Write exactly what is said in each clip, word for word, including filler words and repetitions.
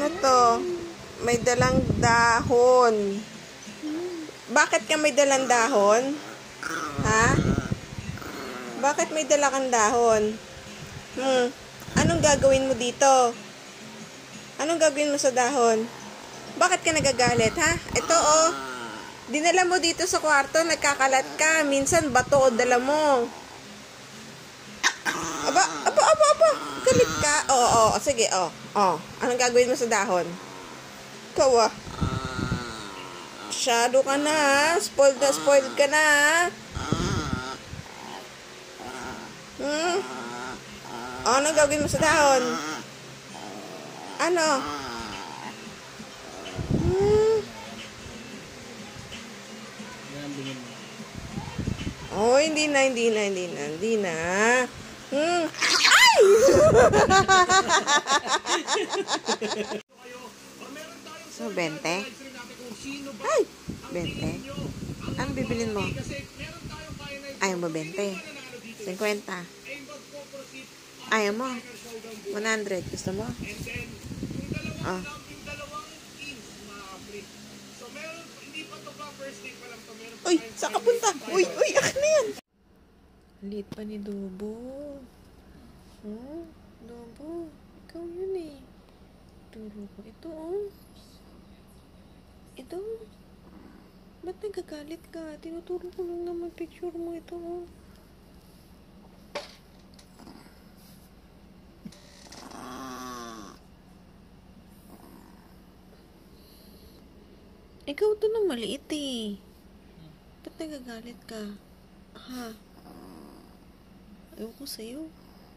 Eto, may dalang dahon. Bakit ka may dalang dahon? Ha? Bakit may dala kang dahon? Hmm, anong gagawin mo dito? Anong gagawin mo sa dahon? Bakit ka nagagalit, ha? Ito, oh. Dinala mo dito sa kwarto, nagkakalat ka. Minsan, bato o dala mo. Aba, aba, aba, aba. Galit ka. Oo, oh, oh, sige, oh. Oh, anong gagawin mo sa dahon? Ikaw, ah. Masyado ka na, ha? Spoiled na, spoiled ka na, ha? Hmm? Oh, anong gagawin mo sa dahon? Ano? Hmm? Oh, hindi na, hindi na, hindi na, hindi na. Hmm? Ay! So, bente? Ay! Bente? Ano bibilin mo? Ayaw mo bente? cinquenta. Ayaw mo? one hundred. Gusto mo? Oh. Uy, saan ka punta? Uy, uy, akin na yan. Lit pa ni Dobo. Hmm? Dobo, ikaw yun eh. Turo ko. Ito, oh. Ito. Ba't nagagalit ka? Tinuturo ko lang naman picture mo. Ito, oh. Ikaw to na maliit eh. Ba't nagagalit ka? Ha? Ayaw ko sa'yo.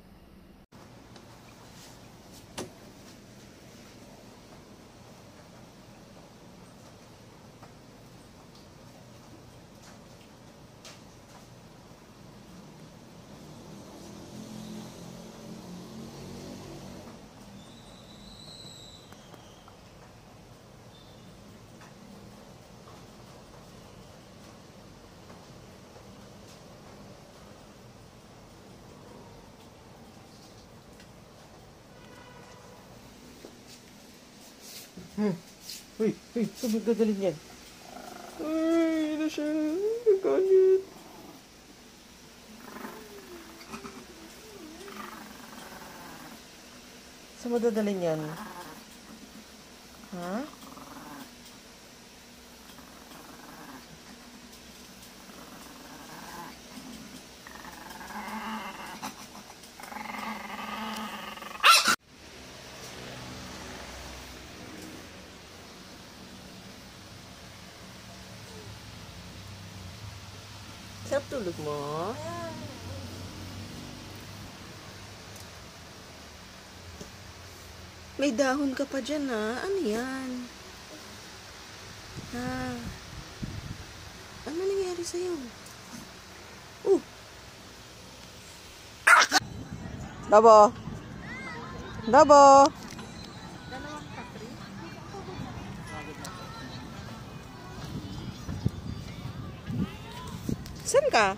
Hmm. Uy, uy, saan magdadalhin yan? Ay, ano siya? Nagalit. Saan magdadalhin yan? Ha? Sarap tulog mo? May dahon ka pa dyan, ha? Ano yan? Ha? Ano nangyari sa'yo? Uh! Dabo! Dabo! Saan ka?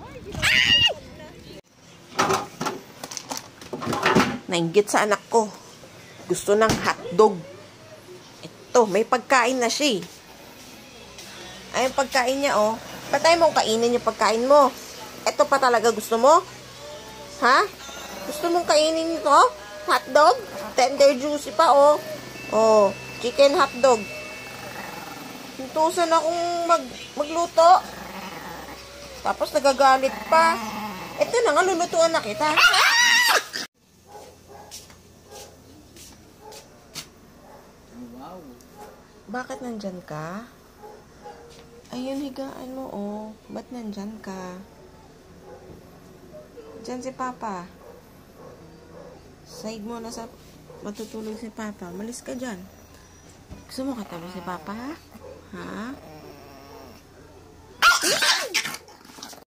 Nainggit sa anak ko. Gusto ng hotdog. Ito, may pagkain na siya. Ay, yung pagkain niya, oh. Patay mong kainin yung pagkain mo. Ito pa talaga gusto mo? Ha? Gusto mong kainin ito? Hotdog? Tender juicy pa, oh. Oh, chicken hotdog. Hintusan akong mag magluto. Tapos nagagalit pa. Ito na nga, lulutuan na kita. Wow. Bakit nandyan ka? Ayun, higaan mo, oh. Ba't nandyan ka? Diyan si Papa. Side mo na sa matutulog si Papa. Malis ka dyan. Gusto mo katabi si Papa, ha? Ha?